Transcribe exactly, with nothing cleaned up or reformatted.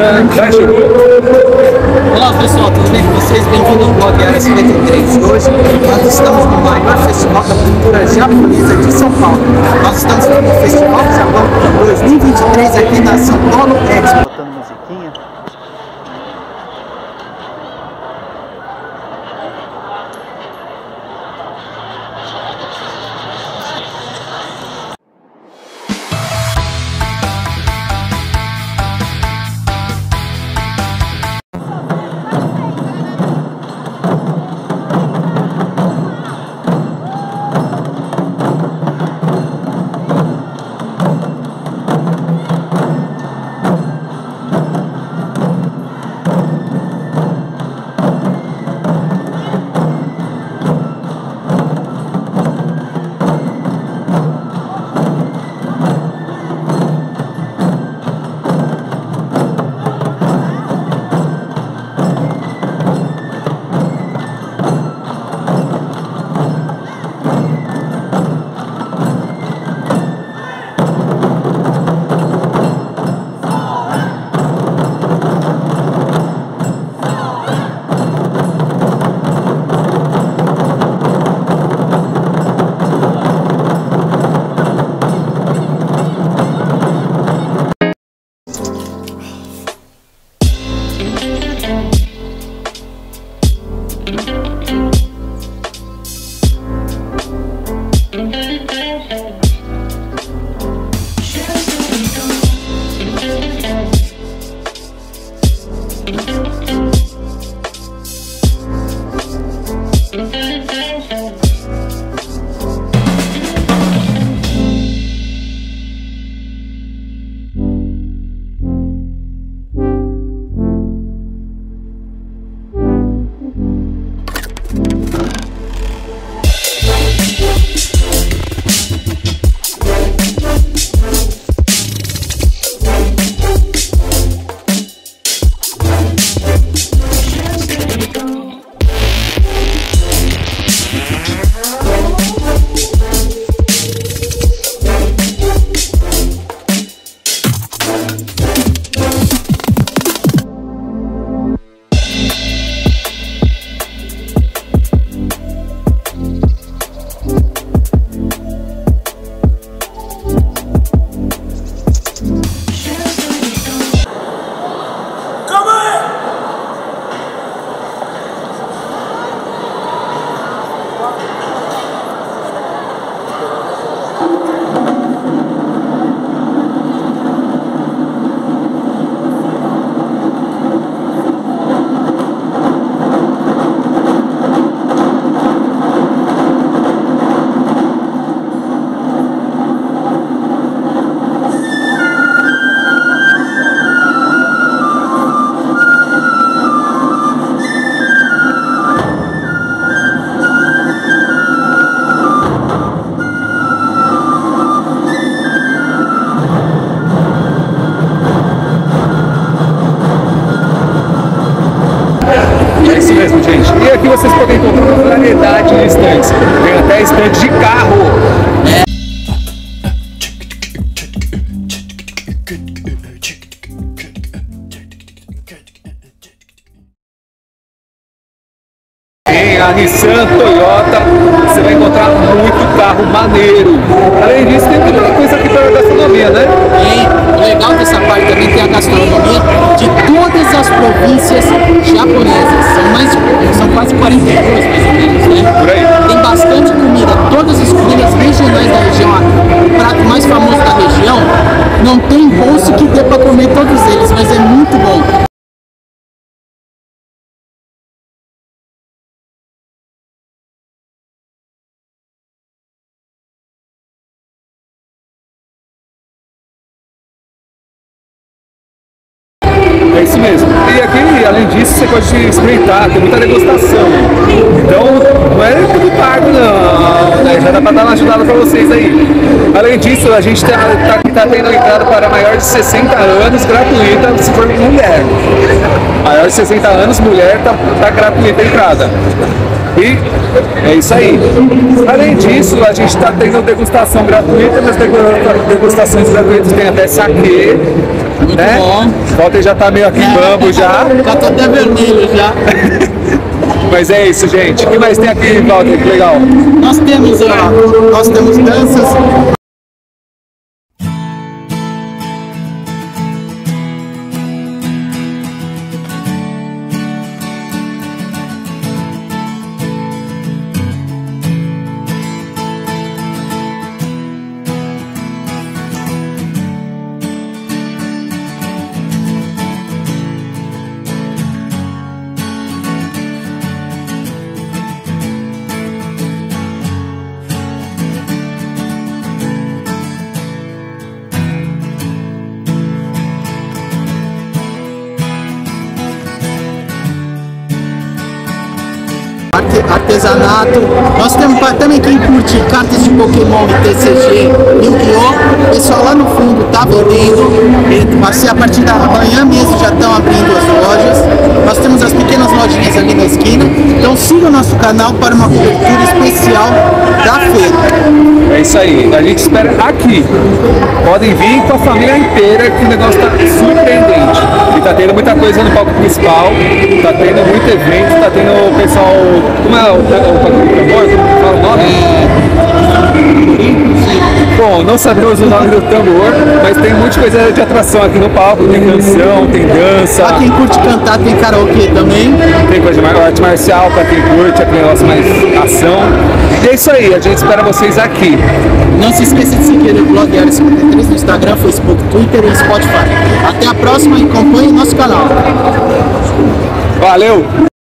Já chegou? Olá pessoal, tudo bem com vocês? Bem-vindo ao blog Área cinquenta e três. Hoje nós estamos no maior festival da cultura japonesa de São Paulo. Nós estamos no Festival Japão dois mil e vinte e três aqui na São Paulo Expo. Botando musiquinha. É isso mesmo, gente. E aqui vocês podem encontrar uma variedade de estandes. Tem até estande de carro. Tem a Nissan, Toyota, você vai encontrar muito carro maneiro. Além disso, tem muita coisa aqui para a gastronomia, né? E o legal dessa parte também tem a gastronomia de todas as províncias japonesas. São, mais, são quase quarenta e duas, mais ou menos, né? Por aí. Tem bastante comida, todas as comidas regionais da região. O prato mais famoso da região, não tem bolso que dê para comer todos eles, mas é muito bom. É isso mesmo. E aqui, além disso, você pode experimentar, tem muita degustação. Então, não é tudo pago, não. Né? Já dá pra dar uma ajudada pra vocês aí. Além disso, a gente tá, tá, tá tendo entrada para maior de sessenta anos gratuita, se for mulher. Maior de sessenta anos, mulher, tá, tá gratuita a entrada. E é isso aí. Além disso, a gente está tendo degustação gratuita, mas degustações gratuitas tem até saquê. Muito né? bom. Walter já tá meio aqui bambo já. Já tô até vermelho já. Mas é isso, gente. O que mais tem aqui, Walter? Que legal. Nós temos, ó, nós temos danças. Artesanato, nós temos pra- também quem curte cartas de Pokémon e T C G, Yu-Gi-Oh! O pessoal lá no fundo tá vendendo, e vai ser a partir da manhã mesmo já estão abrindo as lojas. Nós temos as pequenas lojinhas ali na esquina, então siga o nosso canal para uma cobertura especial da feira. É isso aí. A gente espera aqui. Podem vir com a família inteira, que o negócio tá surpreendente. E tá tendo muita coisa no palco principal, tá tendo muito evento, tá tendo o pessoal. Como é o, o, o, tambor? Como fala o nome? Bom, não sabemos o nome do tambor, mas tem muita coisa de atração aqui no palco. Tem canção, tem dança. Pra quem curte cantar, tem karaokê também. Tem coisa de arte marcial pra quem curte, aquele negócio mais ação. E é isso aí, a gente espera vocês aqui. Não se esqueça de seguir o blog Área cinquenta e três no Instagram, Facebook, Twitter e Spotify. Até a próxima e acompanhe nosso canal. Valeu!